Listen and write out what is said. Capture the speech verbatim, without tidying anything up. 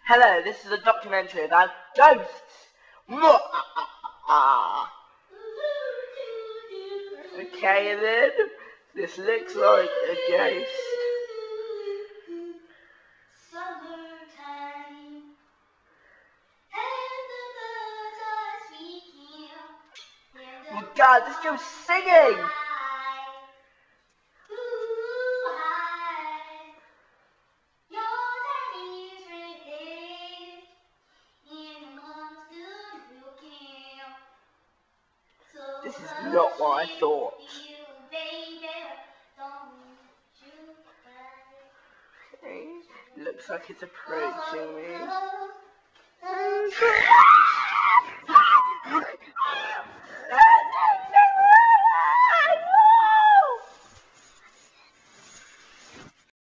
Hello, this is a documentary about ghosts. Okay then, this looks like a ghost. Oh my god, this girl's singing! This is not what I thought. Okay, looks like it's approaching me.